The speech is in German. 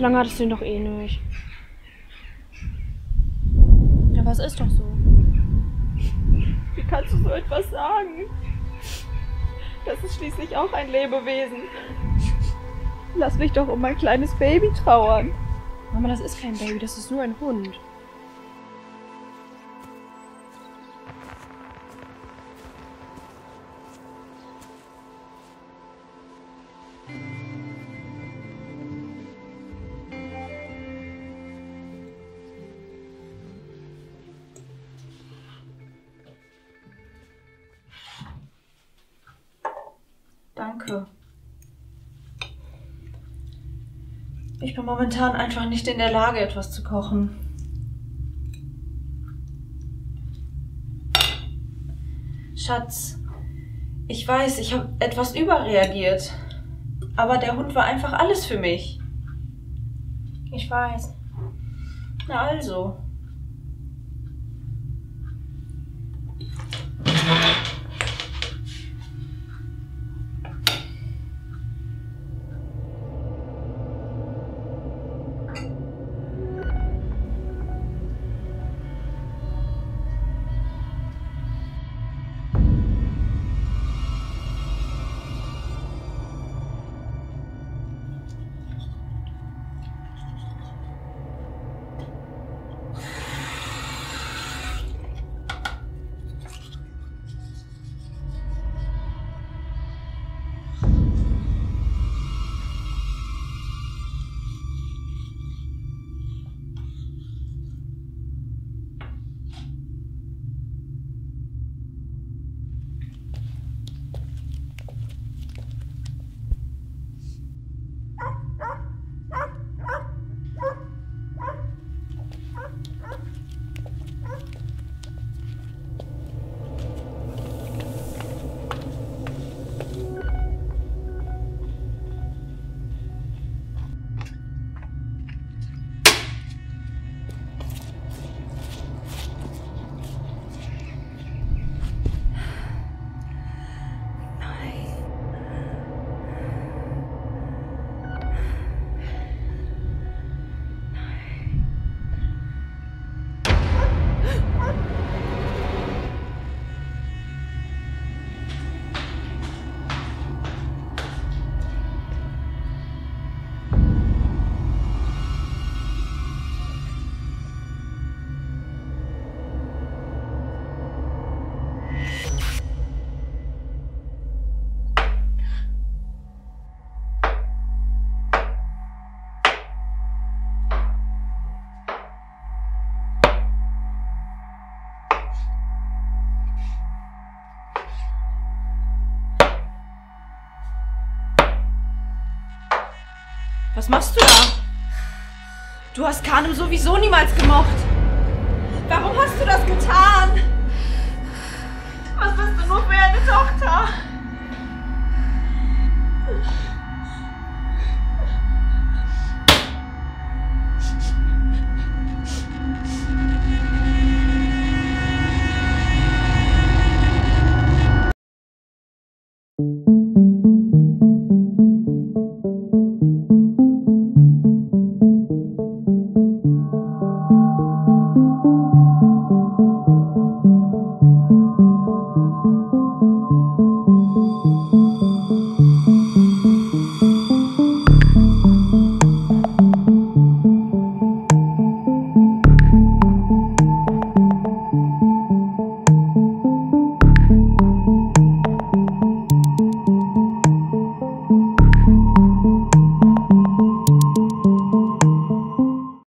So lange hattest du ihn doch eh nicht. Ja, was ist doch so? Wie kannst du so etwas sagen? Das ist schließlich auch ein Lebewesen. Lass mich doch um mein kleines Baby trauern. Mama, das ist kein Baby, das ist nur ein Hund. Danke. Ich bin momentan einfach nicht in der Lage, etwas zu kochen. Schatz, ich weiß, ich habe etwas überreagiert. Aber der Hund war einfach alles für mich. Ich weiß. Na also. Was machst du da? Du hast Kanem sowieso niemals gemocht. Warum hast du das getan? Was bist du nur für eine Tochter?